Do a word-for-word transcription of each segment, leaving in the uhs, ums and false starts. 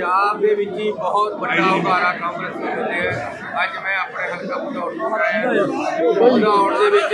पंजाब के विच ही बहुत बड़ा उभारा कांग्रेस ने दिते है। अज मैं अपने हल्का भदौड़ तो आया, भदौड़ दे विच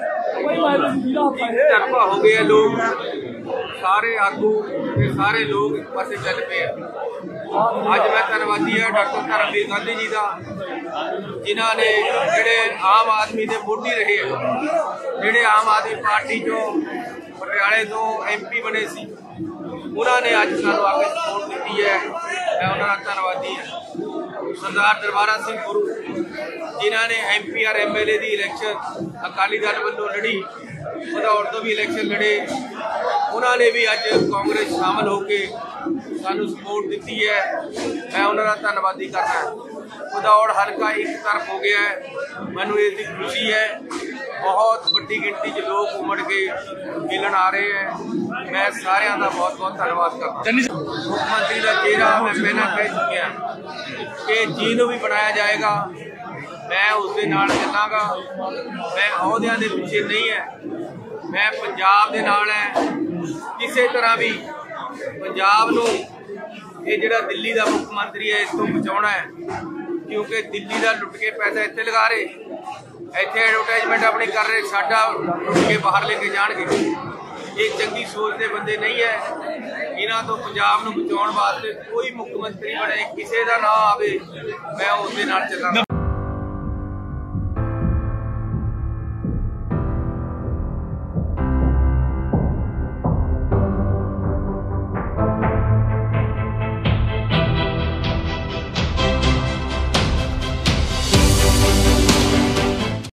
तरफा हो गए लोग, सारे आगू ते सारे लोग एक पासे चल पे। अज मैं धन्नवादी है डॉक्टर धर्मवीर गांधी जी का, जिन्हों ने जिहड़े आम आदमी के मोढी रहे, जिहड़े आम आदमी पार्टी चो पटियाले तो एम पी बने सी, उन्होंने अज सानू आके सपोर्ट दी है। मैं उन्होंने धन्नवादी है। सरदार दरबारा सिंह गुरु जिन्होंने एम पी और एम एल ए की इलैक्शन अकाली दल वालों लड़ी, भदौड़ तो भी इलैक्शन लड़े, उन्होंने भी अज कांग्रेस शामिल होकर सानू सपोर्ट दी है। मैं उन्होंने धन्नवादी करना। भदौड़ हल्का एक तरफ हो गया है, मैनू इसकी खुशी है। बहुत बड़ी गिनती च लोग उमड़ के मिलन आ रहे हैं। मैं सारे का बहुत बहुत धन्यवाद करता। मुख्यमंत्री का चेहरा मैं पहला कह चुकिया कि जिन्हों भी बनाया जाएगा मैं उसके नाल चलांगा। मैं अहुदियां दे पिछे नहीं है, मैं पंजाब दे नाल है। किसी तरह भी पंजाब नूं ये जिहड़ा दिल्ली का मुख्यमंत्री है इस तो बचाना है, क्योंकि दिल्ली का लुट के पैसा इत्थे लगा रहे, इत्थे एडवरटाइजमेंट अपनी कर रहे, साडा लुट के बाहर लेके जाणगे। ये चंगी सोच के बंदे नहीं है। इन्हां तो पंजाब नूं बचाउण वास्ते कोई मुख्यमंत्री बने, किसी का ना आवे, मैं उसदे नाल चलांगा।